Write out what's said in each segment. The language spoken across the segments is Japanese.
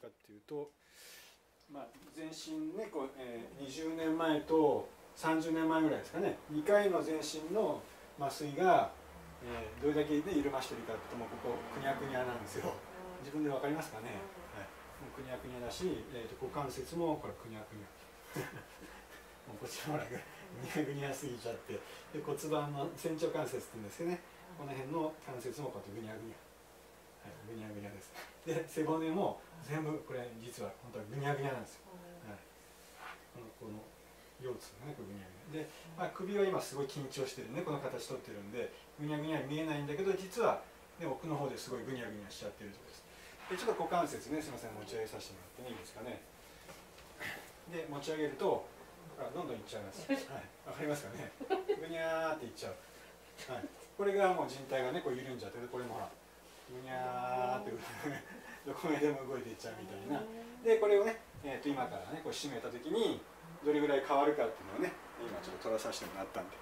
かっていうと、全身ね20年前と30年前ぐらいですかね、2回の全身の麻酔が、どれだけ、緩ましてるかっていうと、もうここくにゃくにゃなんですよ。自分で分かりますかね。はい、もうくにゃくにゃだし、股関節もこれくにゃくにゃもうこっちほらぐにゃぐにゃすぎちゃって、で骨盤の仙腸関節っていうんですけどね、この辺の関節もこうやってぐにゃぐにゃ、はい、ぐにゃぐにゃです。で背骨も全部これ実は本当はぐにゃぐにゃなんですよ。はい、この腰痛がね、これぐにゃぐにゃで、首は今すごい緊張してるね、この形取ってるんでぐにゃぐにゃに見えないんだけど、実は、ね、奥の方ですごいぐにゃぐにゃしちゃってるところです。でちょっと股関節ね、すみません、持ち上げさせてもらっていいですかね。で持ち上げるとどんどんいっちゃいます。はい、わかりますかね。ぐにゃーっていっちゃう。はい、これがもう靭帯がねこう緩んじゃって、これもほらぐにゃーってどこまでも動いていっちゃうみたいな。でこれをね、今からねこう締めた時にどれぐらい変わるかっていうのをね、今ちょっと取らさせてもらったんで。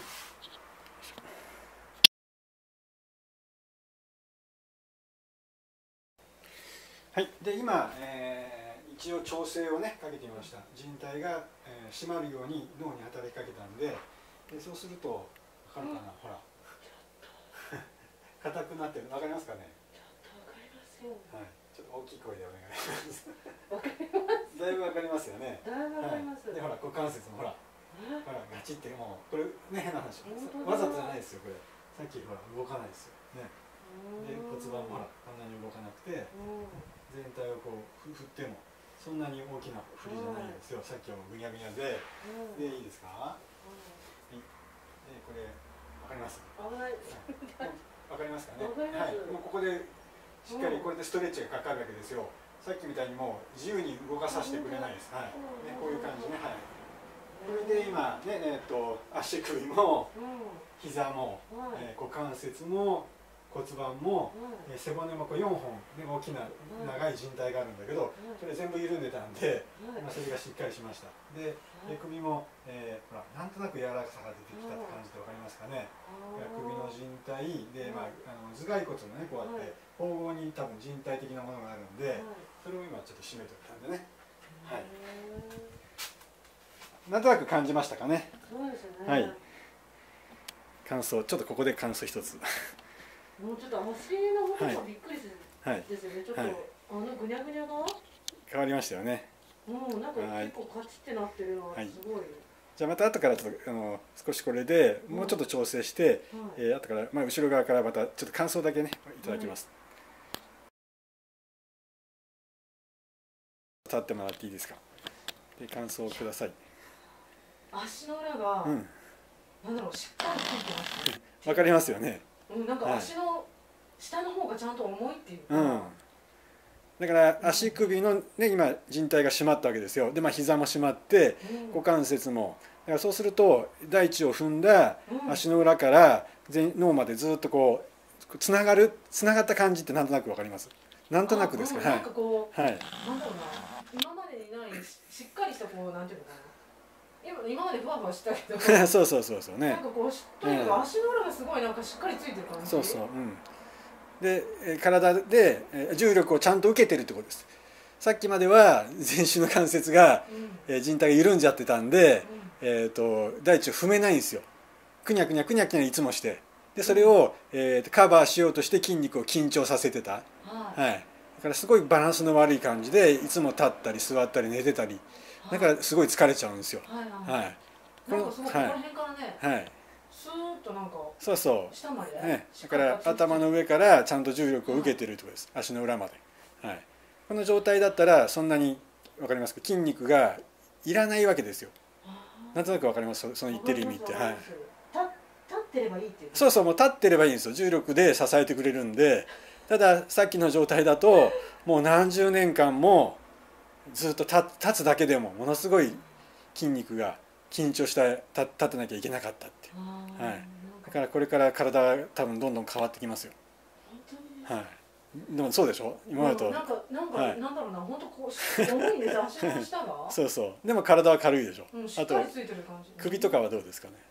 はい、で今、一応調整をねかけてみました。靭帯が、締まるように脳に働きかけたんで、そうすると分かるかな、ほら硬くなってる、分かりますかね。はい、ちょっと大きい声でお願いします。だいぶわかりますよね。だいぶわかります。でほら股関節もほらガチって、もうこれね変な話、わざとじゃないですよこれ。さっきほら動かないですよね。で骨盤もほらこんなに動かなくて、全体をこう振ってもそんなに大きな振りじゃないんですよ。さっきはもうぐにゃぐにゃで、いいですか。はい。でこれわかります。わかりますかね。はい。もうここでしっかりこれでストレッチがかかるわけですよ。さっきみたいにもう自由に動かさせてくれないです。はい。ね、こういう感じね。はい。これで今ね、足首も膝も、股関節も骨盤も、背骨もこう4本、ね、大きな長い靭帯があるんだけど、それ全部緩んでたんで、それがしっかりしました。で首も、ほらなんとなく柔らかさが出てきたって感じで分かりますかね。首の靭帯で、頭蓋骨のねこうやって縫合に多分靭帯的なものがあるんで、それを今ちょっと締めておいたんでね。はい。なんとなく感じましたかね。 そうですね。 はい。感想、ちょっとここで感想一つ。 もうちょっと足の方がびっくりですよね。ちょっとぐにゃぐにゃが変わりましたよね。 なんか結構カチってなってるのはすごい。 じゃあまた後からちょっと少しこれでもうちょっと調整して、後から後ろ側からまたちょっと感想だけねいただきます。立ってもらっていいですか。で感想をください。 足の裏が、なんだろう、しっかりついてますね。 わかりますよね。 なんか足の下の方がちゃんと重いっていうか。 だから足首のね今靭帯が締まったわけですよ。で膝も締まって股関節も、だからそうすると大地を踏んだ足の裏から脳までずっとこうつながった感じってなんとなくわかります。なんとなくですか。 なんかこう、なんだろうな、今までにないしっかりしたこうなんていうのかな。今までふわふわしたけどそうね。 なんかこうとにかく足の裏がすごいなんかしっかりついてる感じ。 で体で重力をちゃんと受けてるってことです。さっきまでは全身の関節が靭帯が緩んじゃってたんで、大地を踏めないんですよ。くにゃくにゃくにゃくにゃいつもして、でそれをカバーしようとして筋肉を緊張させてた。だからすごいバランスの悪い感じでいつも立ったり座ったり寝てたり、だからすごい疲れちゃうんですよ。 なんかそこら辺からね、スーッとなんか下まで、 だから頭の上からちゃんと重力を受けてるってことです。足の裏まで。この状態だったらそんなに分かりますか、筋肉がいらないわけですよ。なんとなく分かります、その言ってる意味って。 立ってればいいっていう。 もう立ってればいいんですよ。重力で支えてくれるんで。たださっきの状態だともう何十年間もずっと立つだけでもものすごい筋肉が緊張して立てなきゃいけなかったって。だからこれから体は多分どんどん変わってきますよ。でもそうでしょ、今までと。 なんだろうな、本当こう重いんです、足の下が。 でも体は軽いでしょ。 しっかりついてる感じ。 首とかはどうですかね。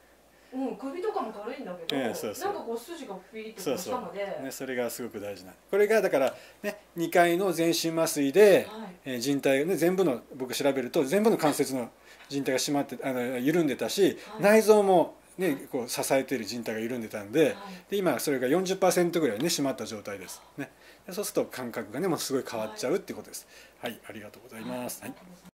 首とかも軽いんだけど、 そうそう、 なんかこう筋がピリッとこう下まで、 ね、それがすごく大事な、これがだからね、2回の全身麻酔で、靭帯ね、全部の僕調べると全部の関節の靭帯が締まって緩んでたし、内臓もね、こう支えている靭帯が緩んでたんで、で今それが 40% ぐらいね締まった状態ですね。でそうすると感覚がねもうすごい変わっちゃうっていうことです。はい、ありがとうございます。はい。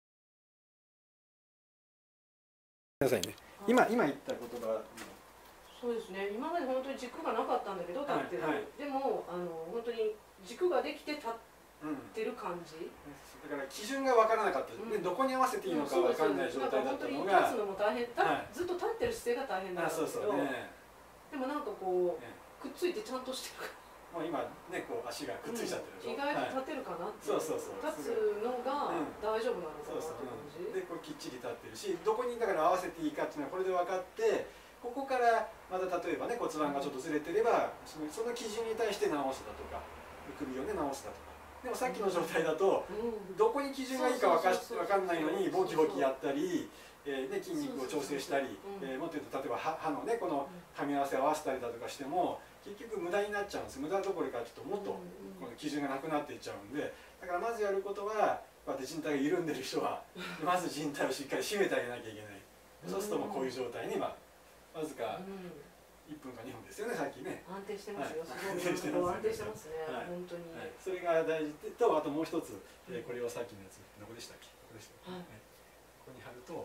くださいね。今言った言葉。 そうですね。今まで本当に軸がなかったんだけど立ってる。でも本当に軸ができて立ってる感じ。 だから基準が分からなかった。でどこに合わせていいのか分からない状態だったのが。 立つのも大変。ずっと立ってる姿勢が大変なんですけど。でもなんかこうくっついてちゃんとしてる。 もう今ねこう足がくっついちゃってるでしょ。 意外と立てるかなって。 そうそうそう。 立つのが大丈夫なのかなって感じ。 でこれきっちり立ってるし、どこにだから合わせていいかっていうのはこれで分かって、ここからまた例えばね骨盤がちょっとずれてればその基準に対して直すだとか、首をね直すだとか。でもさっきの状態だとどこに基準がいいか分かんないのにボキボキやったり。筋肉を調整したり、もっと言うと例えば歯のねこの噛み合わせを合わせたりだとかしても結局無駄になっちゃうんです。無駄どころかちょっともっとこの基準がなくなっていっちゃうんで、だからまずやることはこうやって靭帯が緩んでる人はまず靭帯をしっかり締めてあげなきゃいけない。そうするともうこういう状態にわずか1分か2分ですよね、さっきね。 安定してますよ。安定してますね。本当に。 それが大事と、あともう一つこれをさっきのやつどこでしたっけ？ここでしたっけ？ここに貼ると。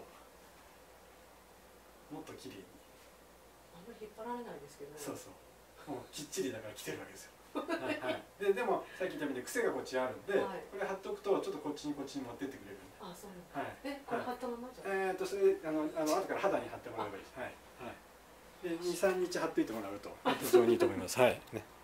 もっと綺麗に。 あんまり引っ張られないですけど。 そうそう。もうきっちりだから来てるわけですよ。でもさっき言ったみたいに癖がこっちあるんで、これ貼っとくとちょっとこっちに持ってってくれるんで。 あ、そうなんだ。これ貼ったままじゃ。 それ後から肌に貼ってもらえばいいです。はい。で2、3日貼っていてもらうと非常にいいと思います。はい。ね。